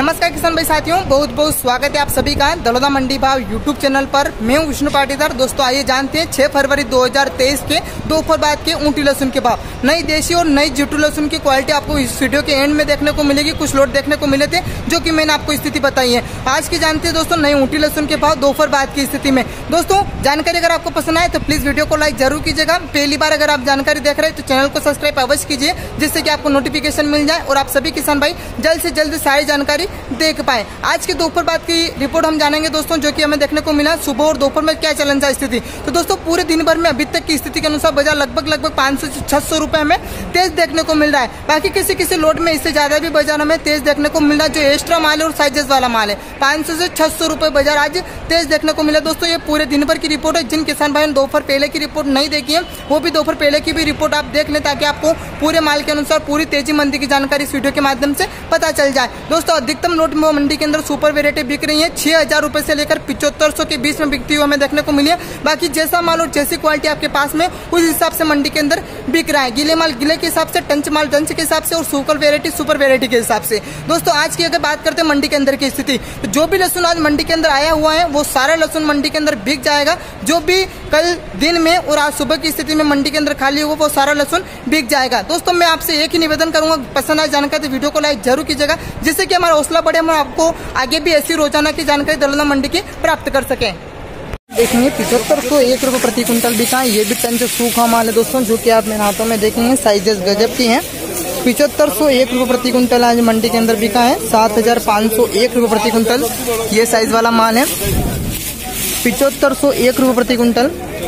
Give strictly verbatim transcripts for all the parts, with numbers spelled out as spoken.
नमस्कार किसान भाई साथियों, बहुत बहुत स्वागत है आप सभी का दलोदा मंडी भाव यूट्यूब चैनल पर। मैं हूं विष्णु पाटीदार। दोस्तों आइए जानते हैं छह फरवरी दो हज़ार तेईस के दोपहर बाद के ऊँटी लहसुन के भाव। नई देशी और नई जीटू लहसुन की क्वालिटी आपको इस वीडियो के एंड में देखने को मिलेगी। कुछ लोट देखने को मिले थे जो कि मैंने आपको स्थिति बताई है। आज की जानते हैं दोस्तों नई ऊँटी लहसुन के भाव दोपहर बाद की स्थिति में। दोस्तों जानकारी अगर आपको पसंद आए तो प्लीज वीडियो को लाइक जरूर कीजिएगा। पहली बार अगर आप जानकारी देख रहे हैं तो चैनल को सब्सक्राइब अवश्य कीजिए, जिससे कि आपको नोटिफिकेशन मिल जाए और आप सभी किसान भाई जल्द से जल्द सारी जानकारी देख पाए। आज के दोपहर बाद की रिपोर्ट हम जानेंगे दोस्तों, जो कि हमें देखने को मिला सुबह और दोपहर में क्या चलन था स्थिति। तो दोस्तों पूरे दिन भर में अभी तक की स्थिति के अनुसार बाजार लगभग लगभग पाँच सौ छह सौ रुपए में तेज देखने को मिल रहा है। बाकी किसी किसी लोट में इससे ज्यादा भी बाजार हमें तेज देखने को मिल रहा है। जो एक्स्ट्रा माल है और साइजेस वाला माल है पाँच सौ से छह सौ रुपए बाजार आज तेज देखने को मिला। दोस्तों ये पूरे दिन भर की रिपोर्ट है। जिन किसान भाई ने दोपहर पहले की रिपोर्ट नहीं देखी है वो भी दोपहर पहले की भी रिपोर्ट आप देख लें, ताकि आपको पूरे माल के अनुसार पूरी तेजी मंदी की जानकारी इस वीडियो के माध्यम से पता चल जाए। दोस्तों अधिकतम लोट में मंडी के अंदर सुपर वेरायटी बिक रही है। छह हजार रुपए से लेकर पिछहत्तर सौ के बीच में बिकती हुई हमें देखने को मिली है। बाकी जैसा माल और जैसी क्वालिटी आपके पास में उस हिसाब से मंडी के अंदर बिक रहा है। गीले माल गीले के हिसाब से, टंच माल टंच के हिसाब से और सुपर वेरायटी सुपर वेरायटी के हिसाब से। दोस्तों आज की अगर बात करते हैं मंडी के अंदर की स्थिति, तो जो भी लहसुन आज मंडी के अंदर आया हुआ है वो सारा लहसुन मंडी के अंदर बिक जाएगा। जो भी कल दिन में और आज सुबह की स्थिति में मंडी के अंदर खाली होगा वो सारा लहसुन बिक जाएगा। दोस्तों मैं आपसे एक ही निवेदन करूंगा, पसंद आए जानकारी तो वीडियो को लाइक जरूर कीजिएगा, जिससे कि हमारा हौसला बढ़े, हम आपको आगे भी ऐसी रोजाना की जानकारी दलोदा मंडी की प्राप्त कर सके। देखेंगे पिछहत्तर सौ एक रुपए प्रति क्विंटल बिका है। ये भी टन से सूखा माल है दोस्तों, जो कि आप मेरे हाथों में देखेंगे साइजेस गजब की हैं। पिछहत्तर सौ एक रुपए प्रति क्विंटल आज मंडी के अंदर बिका है। सात हजार पाँच सौ एक रुपए प्रति क्विंटल ये साइज वाला माल है। पिछहत्तर सौ एक रुपए प्रति क्विंटल।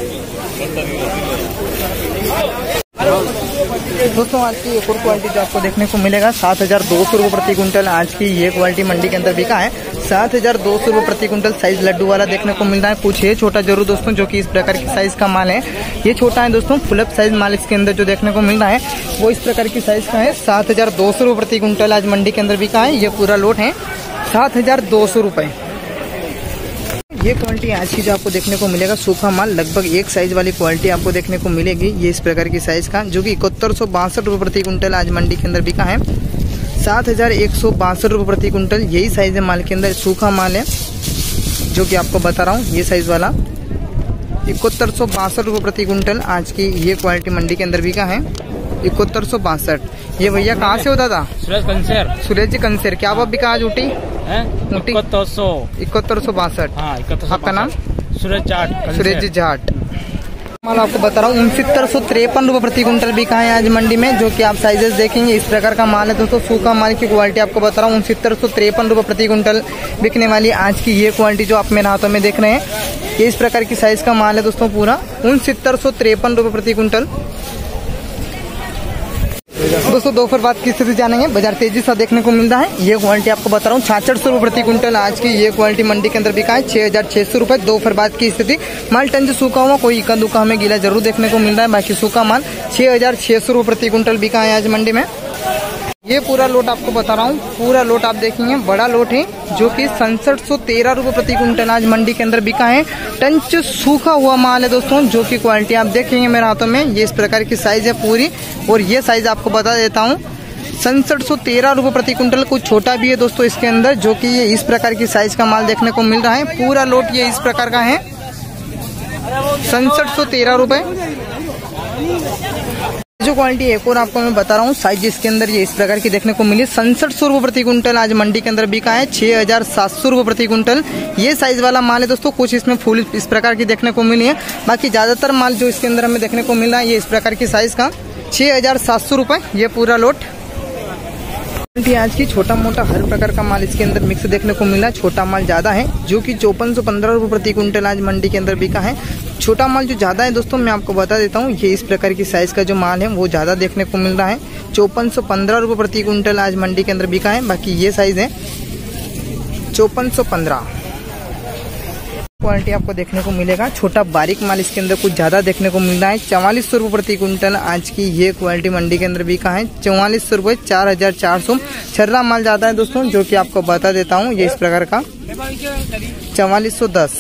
दोस्तों आज की एक और क्वालिटी जो आपको देखने को मिलेगा सात हजार दो सौ रुपए प्रति क्विंटल आज की ये क्वालिटी मंडी के अंदर बिका है। सात हजार दो सौ रुपए प्रति क्विंटल साइज लड्डू वाला देखने को मिल रहा है। कुछ है छोटा जरूर दोस्तों, जो कि इस प्रकार की साइज का माल है। ये छोटा है दोस्तों, फुलअप साइज माल इसके अंदर जो देखने को मिल रहा है वो इस प्रकार की साइज का है। सात हजार दो सौ रुपए प्रति क्विंटल आज मंडी के अंदर बिका है। ये पूरा लोट है सात हजार दो सौ रुपए। ये क्वालिटी आज की जो आपको देखने को मिलेगा सूखा माल, लगभग एक साइज वाली क्वालिटी आपको देखने को मिलेगी। ये इस प्रकार की साइज का, जो कि इकहत्तर सौ बासठ रुपए प्रति क्विंटल आज मंडी के अंदर बिका है। सात हजार एक सौ बासठ रुपए प्रति क्विंटल यही साइज है माल के अंदर। सूखा माल है जो कि आपको बता रहा हूँ, ये साइज वाला इकहत्तर सौ बासठ रुपए प्रति क्विंटल आज की ये क्वालिटी मंडी के अंदर बिका है। इकहत्तर सौ बासठ। ये भैया कहाँ से होता था? सुरेश कंसेर। सुरेश जी कंसेर। क्या भाव बिका आज ऊटी? इकहत्तर सौ इकहत्तर सौ बासठ। आपका नाम? सुरेश जाट। सुरेश जी जाट। माल आपको बता रहा हूँ उनसत्तर सौ तिरपन रुपए प्रति क्विंटल बिका है आज मंडी में, जो कि आप साइजेस देखेंगे इस प्रकार का माल है दोस्तों। सूखा माल की क्वालिटी आपको बता रहा हूँ उनसत्तर सौ तिरपन रुपए प्रति क्विंटल बिकने वाली आज की ये क्वालिटी जो आप मेरे हाथों में देख रहे हैं, ये इस प्रकार की साइज का माल है दोस्तों। पूरा उनसत्तर सौ तिरपन रुपए प्रति क्विंटल। दोस्तों दोपहर बाद की स्थिति जानेंगे, बाजार तेजी से देखने को मिल रहा है। ये क्वालिटी आपको बता रहा हूँ छियासठ सौ रुपए प्रति क्विंटल आज की ये क्वालिटी मंडी के अंदर बिका है। छह हजार छह सौ रुपए दोपहर बाद की स्थिति। माल टन से सूखा हुआ, कोई इक्का दुक्का हमें गीला जरूर देखने को मिल रहा है। बाकी सूखा माल छह हजार छह सौ रुपए प्रति क्विंटल बिका है आज मंडी में। ये पूरा लोट आपको बता रहा हूँ, पूरा लोट आप देखेंगे बड़ा लोट है, जो कि सड़सठ सौ तेरह रुपए प्रति क्विंटल आज मंडी के अंदर बिका है। टंच सूखा हुआ माल है दोस्तों, जो कि क्वालिटी आप देखेंगे मेरे हाथों में ये इस प्रकार की साइज है पूरी। और ये साइज आपको बता देता हूँ सड़सठ सौ तेरह रुपए प्रति क्विंटल। कुछ छोटा भी है दोस्तों इसके अंदर, जो कि ये इस प्रकार की साइज का माल देखने को मिल रहा है। पूरा लोट ये इस प्रकार का है सड़सठ सौ तेरह रुपए। जो क्वालिटी एक और आपको मैं बता रहा हूँ साइज इसके अंदर ये इस प्रकार की देखने को मिली। सड़सठ सौ रुपए प्रति क्विंटल आज मंडी के अंदर बिका है। छह हजार सात सौ रुपए प्रति क्विंटल ये साइज वाला माल है दोस्तों। कुछ इसमें फूल इस प्रकार की देखने को मिली है। बाकी ज्यादातर माल जो इसके अंदर हमें देखने को मिल रहा है ये इस प्रकार की साइज का छह हजार सात सौ रुपए ये पूरा लोट। आज की छोटा मोटा हर प्रकार का माल इसके अंदर मिक्स देखने को मिला। छोटा माल ज्यादा है, जो कि चौपन सौ पंद्रह रुपए प्रति क्विंटल आज मंडी के अंदर बिका है। छोटा माल जो ज्यादा है दोस्तों मैं आपको बता देता हूँ, ये इस प्रकार की साइज का जो माल है वो ज्यादा देखने को मिल रहा है। चौपन सौ पंद्रह रुपए प्रति क्विंटल आज मंडी के अंदर बिका है। बाकी ये साइज है चौपन सौ पंद्रह। क्वालिटी आपको देखने को मिलेगा। छोटा बारीक माल इसके अंदर कुछ ज्यादा देखने को मिल रहा है। चौवालीस सौ रुपए प्रति क्विंटल आज की ये क्वालिटी मंडी के अंदर बिका है। चौवालीस सौ रुपए चार हजार चार सौ। छर्रा माल ज्यादा है दोस्तों, जो कि आपको बता देता हूँ ये इस प्रकार का चौवालीस सौ दस।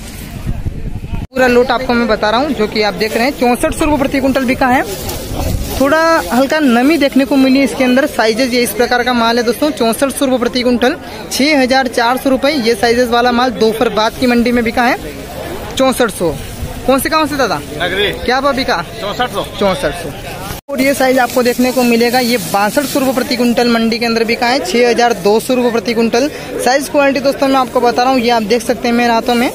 पूरा लोट आपको मैं बता रहा हूँ, जो कि आप देख रहे हैं चौसठ सौ रुपए प्रति क्विंटल बिका है। थोड़ा हल्का नमी देखने को मिली इसके अंदर। साइजेज ये इस प्रकार का माल है दोस्तों, चौसठ सौ रुपये प्रति कुंटल, छः हजार चार सौ रुपये ये साइजेज वाला माल दोपहर बाद की मंडी में बिका है चौसठ सौ। कौन से गाँव से दादा? क्या भाव बिका? चौसठ सौ चौसठ सौ। और ये साइज आपको देखने को मिलेगा, ये बासठ सौ रुपये प्रति कुंटल मंडी के अंदर बिका है, छः हजार दो सौ रुपये प्रति कुंटल। साइज क्वालिटी दोस्तों मैं आपको बता रहा हूँ, ये आप देख सकते हैं मेरे हाथों में,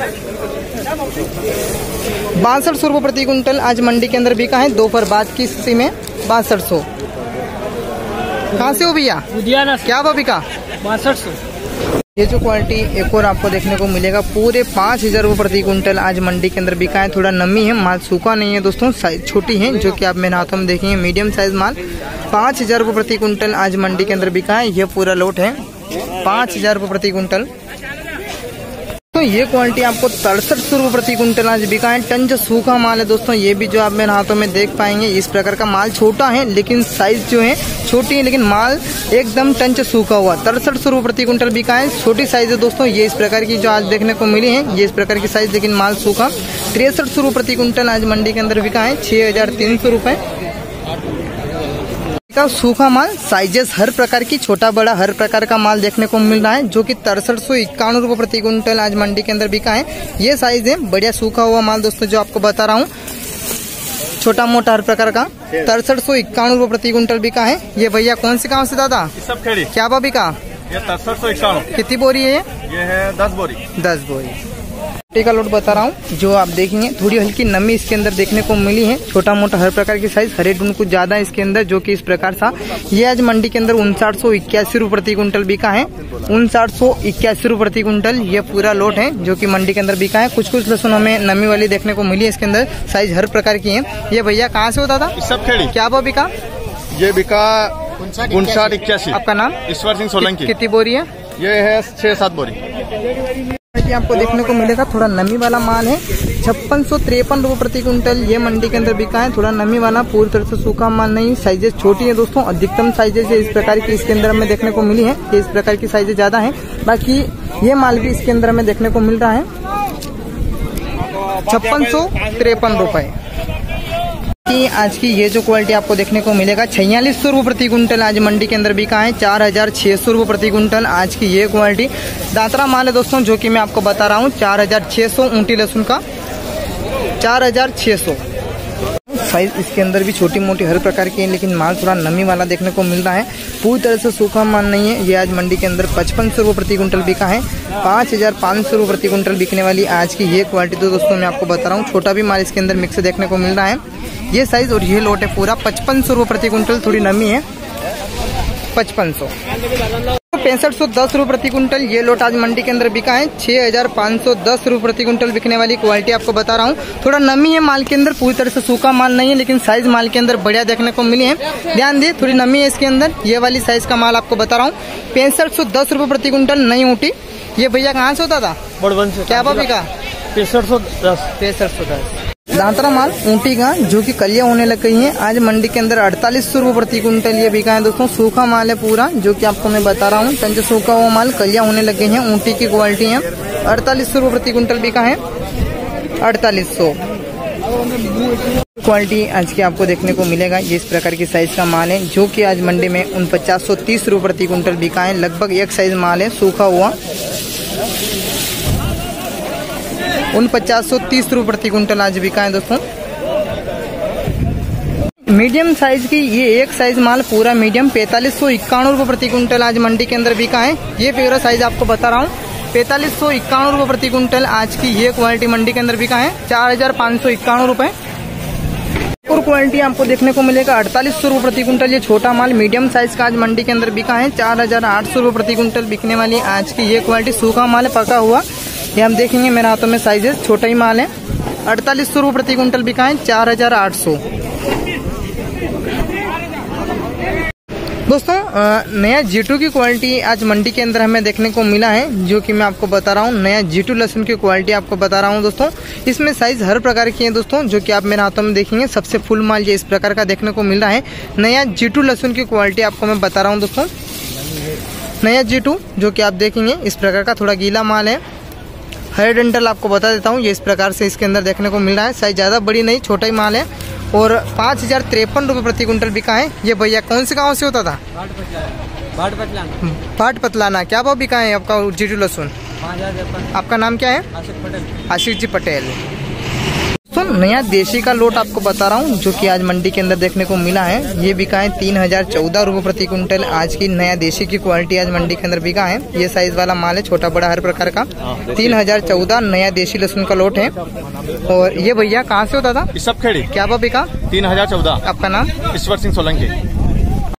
बासठ सौ रुपये प्रति कुंटल आज मंडी के अंदर बिका है दोपहर बाद की स्थिति में बासठ सौ। कहाँ से हो भैया? लुधियाना से। क्या भाव बिका? बासठ सौ। ये जो क्वालिटी एक और आपको देखने को मिलेगा, पूरे पाँच हजार रुपये प्रति कुंटल आज मंडी के अंदर बिका है। थोड़ा नमी है, माल सूखा नहीं है दोस्तों, साइज छोटी है जो कि आप मेरे हाथों में देखेंगे, मीडियम साइज माल पाँच हजार रुपये प्रति कुंटल आज मंडी के अंदर बिका है। ये पूरा लोट है पाँच हजार रुपये प्रति कुंटल। तो ये क्वालिटी आपको तिरसठ सौ रुपये प्रति कुंटल आज बिका है। टंच सूखा माल है दोस्तों, ये भी जो आप मेरे हाथों में देख पाएंगे इस प्रकार का माल, छोटा है लेकिन साइज जो है छोटी है, लेकिन माल एकदम टंच सूखा हुआ। तिरसठ सौ रुपये प्रति कुंटल बिका है, छोटी साइज है दोस्तों। ये इस प्रकार की जो आज देखने को मिली है, ये इस प्रकार की साइज, लेकिन माल सूखा। तिरसठ सौ रुपये प्रति कुंटल आज मंडी के अंदर बिका है, छः हजार तीन सौ रुपये का सूखा माल। साइजेस हर प्रकार की, छोटा बड़ा हर प्रकार का माल देखने को मिल रहा है, जो कि तिरसठ सौ इक्यावन रुपये प्रति कुंटल आज मंडी के अंदर बिका है। ये साइज है, बढ़िया सूखा हुआ माल दोस्तों जो आपको बता रहा हूँ, छोटा मोटा हर प्रकार का तिरसठ सौ इक्यावन रुपये प्रति कुंटल बिका है। ये भैया कौन से गाँव से दादा? सब खेड़ी। क्या भाव बिका? ये तिरसठ सौ इक्यावन। कितनी बोरी है ये? ये है दस बोरी। दस बोरी का लोट बता रहा हूँ, जो आप देखेंगे थोड़ी हल्की नमी इसके अंदर देखने को मिली है। छोटा मोटा हर प्रकार की साइज, हरे डून कुछ ज्यादा है इसके अंदर, जो कि इस प्रकार सा। ये आज मंडी के अंदर उनसाठ सौ इक्यासी रुपये प्रति कुंटल बिका है, उनसाठ सौ इक्यासी रुपये प्रति कुंटल ये पूरा लोट है जो कि मंडी के अंदर बिका है। कुछ कुछ लहसुन हमें नमी वाली देखने को मिली है इसके अंदर, साइज हर प्रकार की है। ये भैया कहाँ से होता था? सब खेड़ी। क्या भाव बिका? ये बिका उनसाठ इक्यासी। आपका नाम? ईश्वर सिंह सोलंकी। कितनी बोरी है? ये है छह सात बोरी। आपको देखने को मिलेगा थोड़ा नमी वाला माल है, छप्पन सौ तिरपन रुपये प्रति कुंटल ये मंडी के अंदर बिका है। थोड़ा नमी वाला, पूरी तरह से सूखा माल नहीं, साइजेस छोटी है दोस्तों। अधिकतम साइजेस इस प्रकार की इसके अंदर हमें देखने को मिली है, ये इस प्रकार की साइजेस ज्यादा है। बाकी ये माल भी इसके अंदर हमें देखने को मिल रहा है छप्पन सौ तिरपन रुपए की। आज की ये जो क्वालिटी आपको देखने को मिलेगा, छियालीस सौ रुपये प्रति कुंटल आज मंडी के अंदर बिका है, चार हजार छह सौ रुपये प्रति कुंटल आज की ये क्वालिटी। दांतरा माल है दोस्तों, जो कि मैं आपको बता रहा हूँ, चार हजार छह सौ ऊँटी लहसुन का चार हजार छह सौ। साइज इसके अंदर भी छोटी मोटी हर प्रकार की है, लेकिन माल थोड़ा नमी वाला देखने को मिल रहा है, पूरी तरह से सूखा माल नहीं है। ये आज मंडी के अंदर पचपन सौ रुपये प्रति कुंटल बिका है, पाँच हजार पाँच सौ रुपये प्रति कुंटल बिकने वाली आज की ये क्वालिटी तो दोस्तों मैं आपको बता रहा हूँ। छोटा भी माल इसके अंदर मिक्स देखने को मिल रहा है, ये साइज और ये लोट है पूरा पचपन सौ रुपये प्रति कुंटल। थोड़ी नमी है, पचपन सौ पैंसठ सौ दस रुपये प्रति कुंटल ये लोट आज मंडी के अंदर बिका है, छः हजार पाँच सौ दस रुपये प्रति कुंटल बिकने वाली क्वालिटी आपको बता रहा हूँ। थोड़ा नमी है माल के अंदर, पूरी तरह से सूखा माल नहीं है, लेकिन साइज माल के अंदर बढ़िया देखने को मिली है। ध्यान दी, थोड़ी नमी है इसके अंदर। ये वाली साइज का माल आपको बता रहा हूँ, पैंसठ सौ दस रुपये प्रति कुंटल नई ऊँटी। ये भैया कहाँ से होता था? बड़वन से। क्या भाव बिका? पैंसठ सौ दस। पैंसठ सौ दस दांतरा माल ऊँटी का, जो कि कलिया होने लग गई है, आज मंडी के अंदर अड़तालीस सौ रुपये प्रति कुंटल ये बिका है दोस्तों। सूखा माल है पूरा, जो कि आपको मैं बता रहा हूँ, टंच सूखा हुआ माल, कलिया होने लग गई है, ऊँटी की क्वालिटी है। अड़तालीस सौ रुपये प्रति कुंटल बिका है, अड़तालीस सौ क्वालिटी आज की आपको देखने को मिलेगा। ये इस प्रकार की साइज का माल है, जो कि आज मंडी में उनपचास सौ तीस रुपये प्रति कुंटल बिका है। लगभग एक साइज माल है, सूखा हुआ, उनपचास सौ तीस रुपये प्रति कुंटल आज बिका है दोस्तों। मीडियम साइज की ये एक साइज माल पूरा मीडियम पैंतालीस सौ इक्यावन रुपये प्रति कुंटल आज मंडी के अंदर बिका है। ये फिगर साइज आपको बता रहा हूँ, पैंतालीस सौ इक्यावन रुपये प्रति कुंटल आज की ये क्वालिटी मंडी के अंदर बिका है, चार हजार पाँच सौ इक्यावन रुपये। और क्वालिटी आपको देखने को मिलेगा अड़तालीस सौ रुपये प्रति कुंटल ये छोटा माल मीडियम साइज का आज मंडी के अंदर बिका है, चार हजार आठ सौ रुपये प्रति कुंटल बिकने वाली आज की ये क्वालिटी। सूखा माल है, पका हुआ, ये हम देखेंगे मेरे हाथों में साइजेस, छोटा ही माल है। अड़तालीस सौ रुपये प्रति कुंटल बिका है, चार हजार आठ सौ। दोस्तों नया जीटू की क्वालिटी आज मंडी के अंदर हमें देखने को मिला है, जो कि मैं आपको बता रहा हूँ। नया जीटू लहसुन की क्वालिटी आपको बता रहा हूँ दोस्तों। इसमें साइज हर प्रकार की है दोस्तों, जो कि आप मेरे हाथों में देखेंगे। सबसे फुल माल ये इस प्रकार का देखने को मिल रहा है। नया जीटू लहसुन की क्वालिटी आपको मैं बता रहा हूँ दोस्तों। नया जीटू जो कि आप देखेंगे इस प्रकार का, थोड़ा गीला माल है। हरे डंटल आपको बता देता हूँ, ये इस प्रकार से इसके अंदर देखने को मिल रहा है। साइज ज़्यादा बड़ी नहीं, छोटा ही माल है। और पाँच हजार तिरपन रुपये प्रति कुंटल बिका है। ये भैया कौन से गांव से होता था? भाट पतलाना। भाट पतलाना। क्या भाव बिका है आपका जीटू लहसुन? आपका नाम क्या है? आशिक पटेल। आशिष जी पटेल। तो नया देशी का लोट आपको बता रहा हूँ जो कि आज मंडी के अंदर देखने को मिला है। ये बिका है तीन हजार चौदह रुपये प्रति कुंटल। आज की नया देशी की क्वालिटी आज मंडी के अंदर बिका है। ये साइज वाला माल है, छोटा बड़ा हर प्रकार का। तीन हजार चौदह नया देशी लहसुन का लोट है। और ये भैया कहाँ से होता था? सब खेड़ी। क्या भाव बिका? तीन हजार चौदह। आपका नाम? ईश्वर सिंह सोलंकी।